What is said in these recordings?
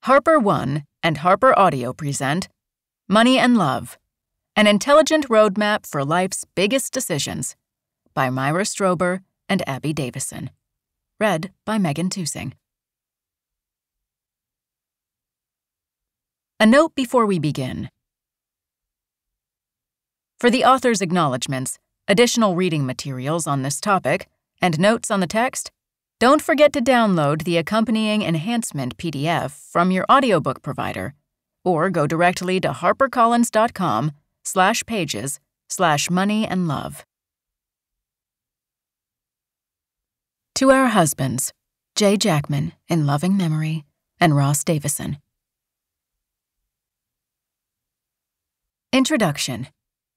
Harper One and Harper Audio present Money and Love, an intelligent roadmap for life's biggest decisions, by Myra Strober and Abby Davisson. Read by Megan Tusing. A note before we begin. For the author's acknowledgments, additional reading materials on this topic, and notes on the text, don't forget to download the accompanying enhancement PDF from your audiobook provider, or go directly to harpercollins.com/pages/money-and-love. To our husbands, J. Jackman, in loving memory, and Ross Davisson. Introduction.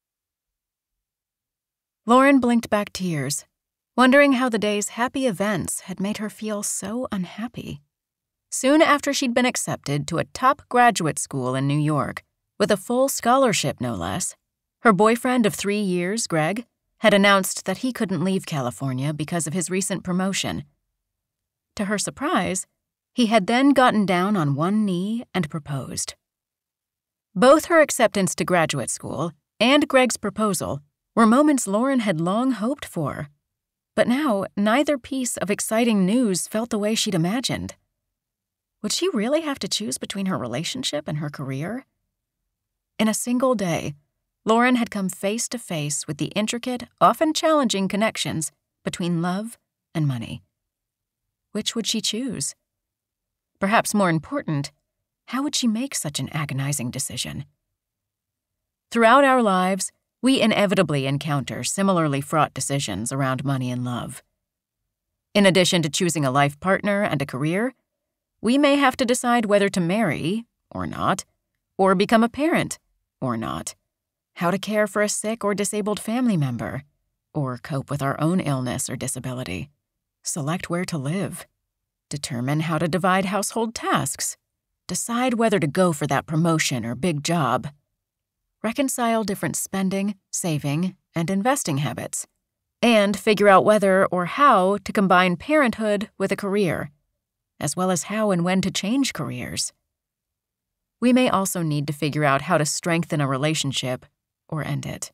Lauren blinked back tears, wondering how the day's happy events had made her feel so unhappy. Soon after she'd been accepted to a top graduate school in New York, with a full scholarship no less, her boyfriend of 3 years, Greg, had announced that he couldn't leave California because of his recent promotion. To her surprise, he had then gotten down on one knee and proposed. Both her acceptance to graduate school and Greg's proposal were moments Lauren had long hoped for. But now, neither piece of exciting news felt the way she'd imagined. Would she really have to choose between her relationship and her career? In a single day, Lauren had come face to face with the intricate, often challenging connections between love and money. Which would she choose? Perhaps more important, how would she make such an agonizing decision? Throughout our lives, we inevitably encounter similarly fraught decisions around money and love. In addition to choosing a life partner and a career, we may have to decide whether to marry or not, or become a parent or not, how to care for a sick or disabled family member, or cope with our own illness or disability, select where to live, determine how to divide household tasks, decide whether to go for that promotion or big job, reconcile different spending, saving, and investing habits, and figure out whether or how to combine parenthood with a career, as well as how and when to change careers. We may also need to figure out how to strengthen a relationship or end it.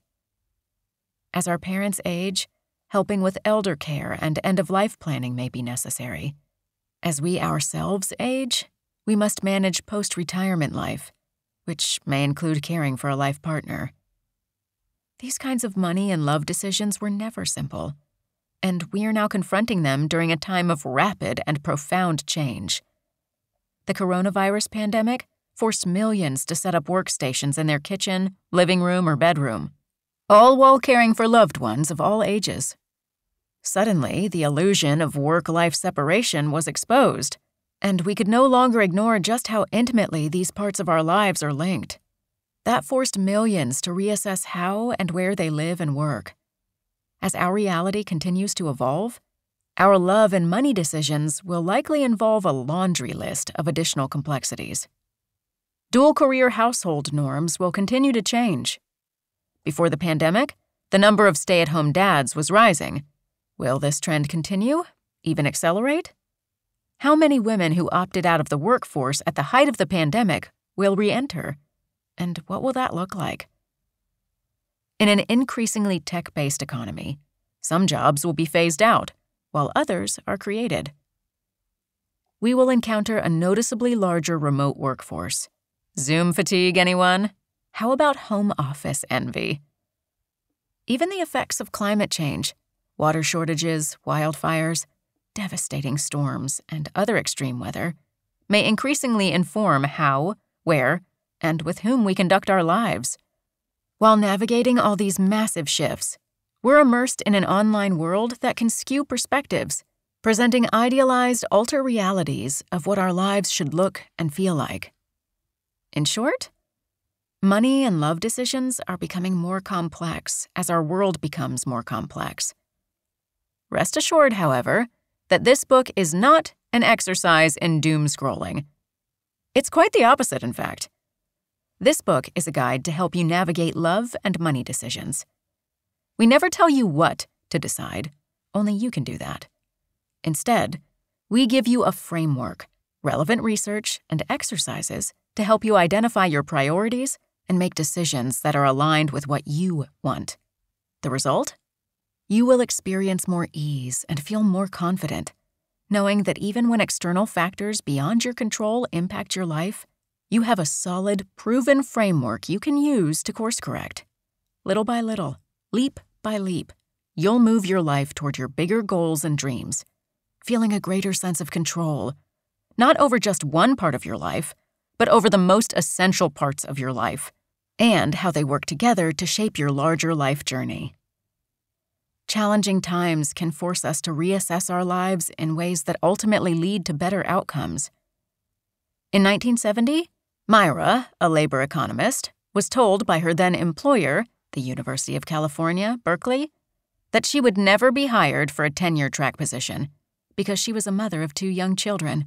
As our parents age, helping with elder care and end-of-life planning may be necessary. As we ourselves age, we must manage post-retirement life, which may include caring for a life partner. These kinds of money and love decisions were never simple, and we are now confronting them during a time of rapid and profound change. The coronavirus pandemic forced millions to set up workstations in their kitchen, living room, or bedroom, all while caring for loved ones of all ages. Suddenly, the illusion of work-life separation was exposed, and we could no longer ignore just how intimately these parts of our lives are linked. That forced millions to reassess how and where they live and work. As our reality continues to evolve, our love and money decisions will likely involve a laundry list of additional complexities. Dual-career household norms will continue to change. Before the pandemic, the number of stay-at-home dads was rising. Will this trend continue, even accelerate? How many women who opted out of the workforce at the height of the pandemic will re-enter? And what will that look like? In an increasingly tech-based economy, some jobs will be phased out, while others are created. We will encounter a noticeably larger remote workforce. Zoom fatigue, anyone? How about home office envy? Even the effects of climate change, water shortages, wildfires, devastating storms, and other extreme weather, may increasingly inform how, where, and with whom we conduct our lives. While navigating all these massive shifts, we're immersed in an online world that can skew perspectives, presenting idealized alter realities of what our lives should look and feel like. In short, money and love decisions are becoming more complex as our world becomes more complex. Rest assured, however, that this book is not an exercise in doom scrolling. It's quite the opposite, in fact. This book is a guide to help you navigate love and money decisions. We never tell you what to decide, only you can do that. Instead, we give you a framework, relevant research, and exercises to help you identify your priorities and make decisions that are aligned with what you want. The result? You will experience more ease and feel more confident, knowing that even when external factors beyond your control impact your life, you have a solid, proven framework you can use to course correct. Little by little, leap by leap, you'll move your life toward your bigger goals and dreams, feeling a greater sense of control, not over just one part of your life, but over the most essential parts of your life, and how they work together to shape your larger life journey. Challenging times can force us to reassess our lives in ways that ultimately lead to better outcomes. In 1970, Myra, a labor economist, was told by her then employer, the University of California, Berkeley, that she would never be hired for a tenure-track position because she was a mother of 2 young children.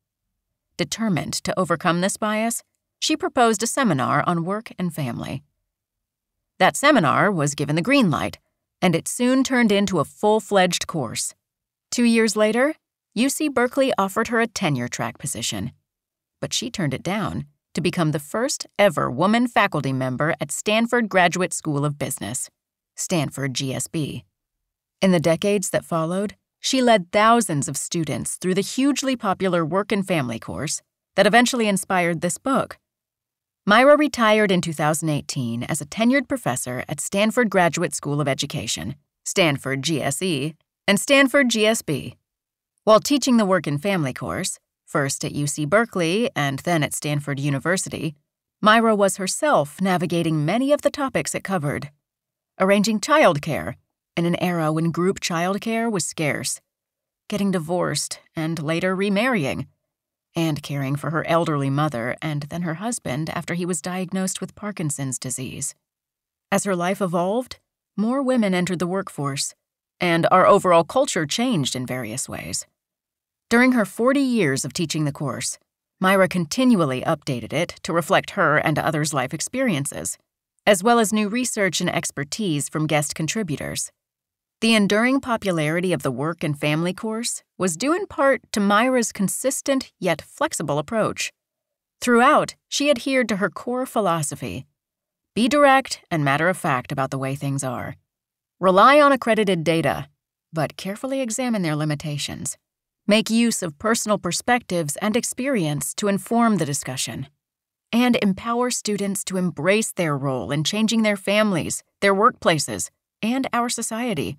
Determined to overcome this bias, she proposed a seminar on work and family. That seminar was given the green light, and it soon turned into a full-fledged course. 2 years later, UC Berkeley offered her a tenure-track position, but she turned it down to become the first ever woman faculty member at Stanford Graduate School of Business, Stanford GSB. In the decades that followed, she led thousands of students through the hugely popular Work and Family course that eventually inspired this book. Myra retired in 2018 as a tenured professor at Stanford Graduate School of Education, Stanford GSE, and Stanford GSB. While teaching the Work and Family course, first at UC Berkeley and then at Stanford University, Myra was herself navigating many of the topics it covered. Arranging childcare in an era when group childcare was scarce, getting divorced and later remarrying, and caring for her elderly mother and then her husband after he was diagnosed with Parkinson's disease. As her life evolved, more women entered the workforce, and our overall culture changed in various ways. During her 40 years of teaching the course, Myra continually updated it to reflect her and others' life experiences, as well as new research and expertise from guest contributors. The enduring popularity of the Work and Family course was due in part to Myra's consistent yet flexible approach. Throughout, she adhered to her core philosophy: be direct and matter-of-fact about the way things are. Rely on accredited data, but carefully examine their limitations. Make use of personal perspectives and experience to inform the discussion. And empower students to embrace their role in changing their families, their workplaces, and our society.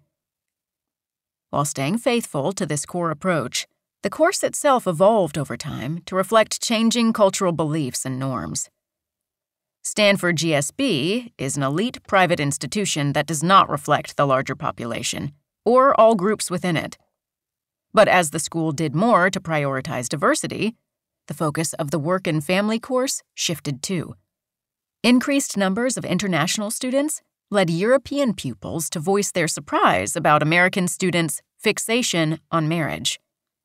While staying faithful to this core approach, the course itself evolved over time to reflect changing cultural beliefs and norms. Stanford GSB is an elite private institution that does not reflect the larger population, or all groups within it. But as the school did more to prioritize diversity, the focus of the Work and Family course shifted too. Increased numbers of international students led European pupils to voice their surprise about American students' fixation on marriage.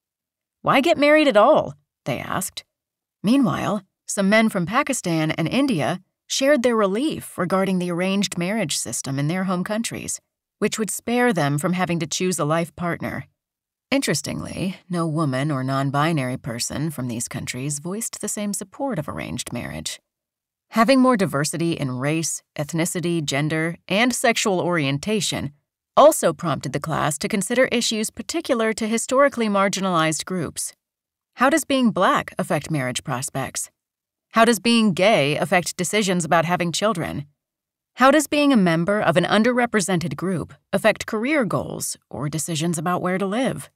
Why get married at all? They asked. Meanwhile, some men from Pakistan and India shared their relief regarding the arranged marriage system in their home countries, which would spare them from having to choose a life partner. Interestingly, no woman or non-binary person from these countries voiced the same support of arranged marriage. Having more diversity in race, ethnicity, gender, and sexual orientation also prompted the class to consider issues particular to historically marginalized groups. How does being Black affect marriage prospects? How does being gay affect decisions about having children? How does being a member of an underrepresented group affect career goals or decisions about where to live?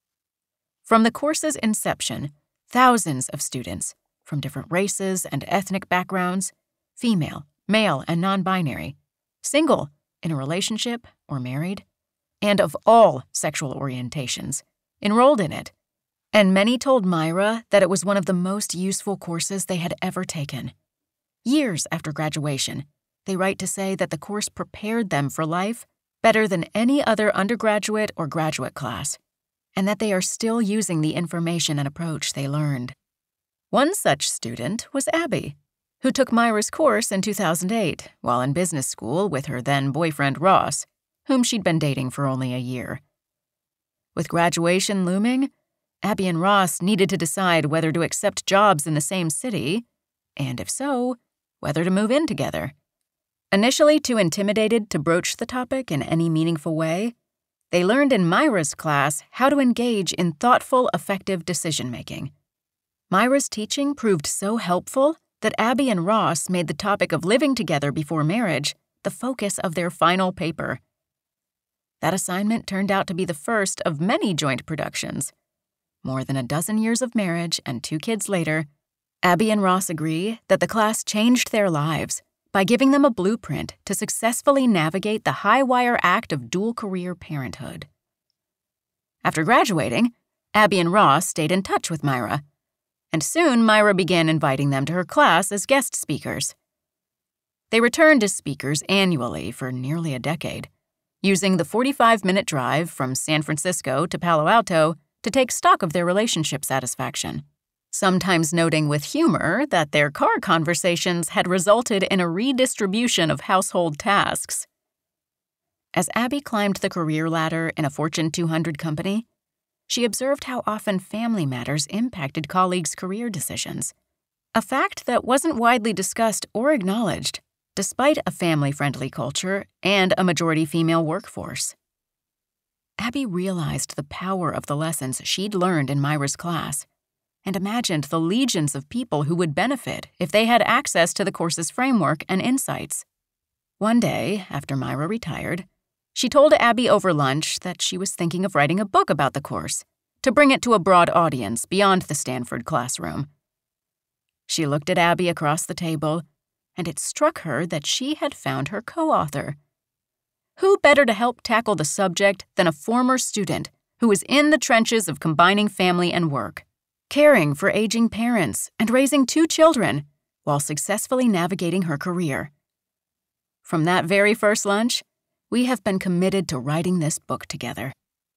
From the course's inception, thousands of students, from different races and ethnic backgrounds, female, male, and non-binary, single, in a relationship, or married, and of all sexual orientations, enrolled in it, and many told Myra that it was one of the most useful courses they had ever taken. Years after graduation, they write to say that the course prepared them for life better than any other undergraduate or graduate class, and that they are still using the information and approach they learned. One such student was Abby, who took Myra's course in 2008 while in business school with her then-boyfriend Ross, whom she'd been dating for only a year. With graduation looming, Abby and Ross needed to decide whether to accept jobs in the same city, and if so, whether to move in together. Initially too intimidated to broach the topic in any meaningful way, they learned in Myra's class how to engage in thoughtful, effective decision-making. Myra's teaching proved so helpful that Abby and Ross made the topic of living together before marriage the focus of their final paper. That assignment turned out to be the first of many joint productions. More than a dozen years of marriage and 2 kids later, Abby and Ross agree that the class changed their lives by giving them a blueprint to successfully navigate the high-wire act of dual-career parenthood. After graduating, Abby and Ross stayed in touch with Myra, and soon Myra began inviting them to her class as guest speakers. They returned as speakers annually for nearly a decade, using the 45-minute drive from San Francisco to Palo Alto to take stock of their relationship satisfaction, sometimes noting with humor that their car conversations had resulted in a redistribution of household tasks. As Abby climbed the career ladder in a Fortune 200 company, she observed how often family matters impacted colleagues' career decisions, a fact that wasn't widely discussed or acknowledged, despite a family-friendly culture and a majority female workforce. Abby realized the power of the lessons she'd learned in Myra's class and imagined the legions of people who would benefit if they had access to the course's framework and insights. One day, after Myra retired, she told Abby over lunch that she was thinking of writing a book about the course to bring it to a broad audience beyond the Stanford classroom. She looked at Abby across the table, and it struck her that she had found her co-author. Who better to help tackle the subject than a former student who was in the trenches of combining family and work, caring for aging parents and raising 2 children while successfully navigating her career? From that very first lunch, we have been committed to writing this book together.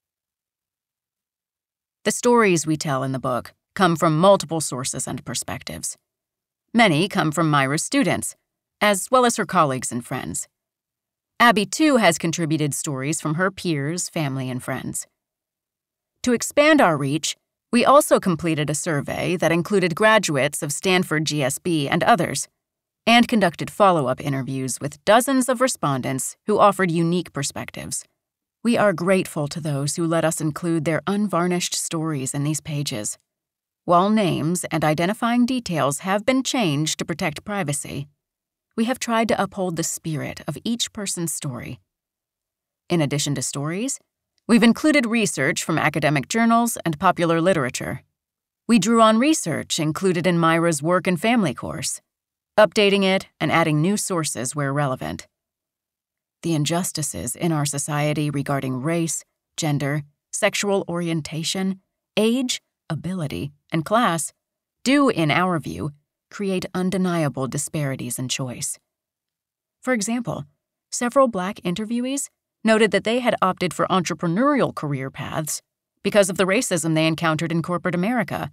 The stories we tell in the book come from multiple sources and perspectives. Many come from Myra's students, as well as her colleagues and friends. Abby, too, has contributed stories from her peers, family, and friends. To expand our reach, we also completed a survey that included graduates of Stanford GSB and others, and conducted follow-up interviews with dozens of respondents who offered unique perspectives. We are grateful to those who let us include their unvarnished stories in these pages. While names and identifying details have been changed to protect privacy, we have tried to uphold the spirit of each person's story. In addition to stories, we've included research from academic journals and popular literature. We drew on research included in Myra's Work and Family course, updating it and adding new sources where relevant. The injustices in our society regarding race, gender, sexual orientation, age, ability, and class do, in our view, create undeniable disparities in choice. For example, several Black interviewees noted that they had opted for entrepreneurial career paths because of the racism they encountered in corporate America.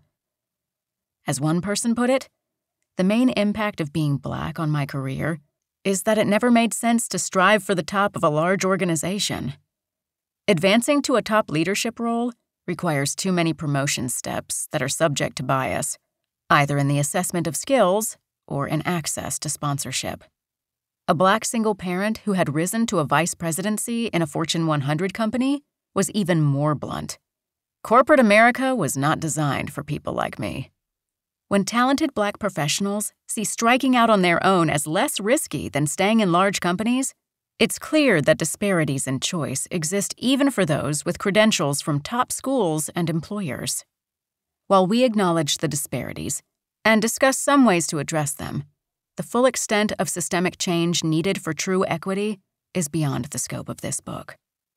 As one person put it, "The main impact of being Black on my career is that it never made sense to strive for the top of a large organization. Advancing to a top leadership role requires too many promotion steps that are subject to bias, either in the assessment of skills or in access to sponsorship." A Black single parent who had risen to a vice presidency in a Fortune 100 company was even more blunt. "Corporate America was not designed for people like me." When talented Black professionals see striking out on their own as less risky than staying in large companies, it's clear that disparities in choice exist even for those with credentials from top schools and employers. While we acknowledge the disparities and discuss some ways to address them, the full extent of systemic change needed for true equity is beyond the scope of this book.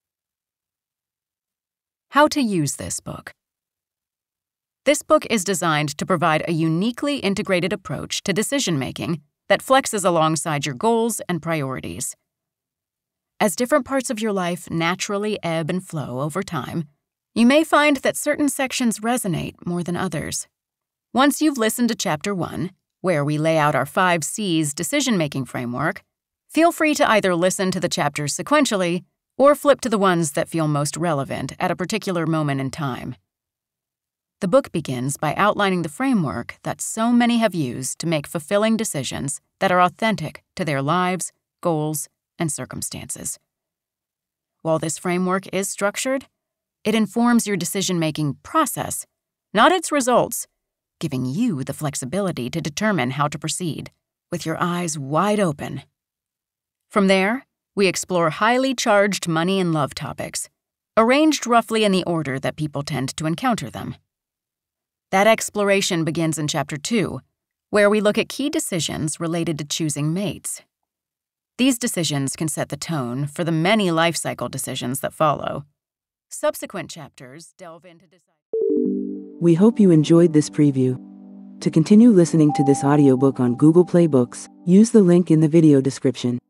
How to use this book. This book is designed to provide a uniquely integrated approach to decision-making that flexes alongside your goals and priorities. As different parts of your life naturally ebb and flow over time, you may find that certain sections resonate more than others. Once you've listened to Chapter 1, where we lay out our 5 C's decision-making framework, feel free to either listen to the chapters sequentially or flip to the ones that feel most relevant at a particular moment in time. The book begins by outlining the framework that so many have used to make fulfilling decisions that are authentic to their lives, goals, and circumstances. While this framework is structured, it informs your decision-making process, not its results, giving you the flexibility to determine how to proceed, with your eyes wide open. From there, we explore highly charged money and love topics, arranged roughly in the order that people tend to encounter them. That exploration begins in Chapter 2, where we look at key decisions related to choosing mates. These decisions can set the tone for the many life cycle decisions that follow. Subsequent chapters delve into We hope you enjoyed this preview. To continue listening to this audiobook on Google Play Books, use the link in the video description.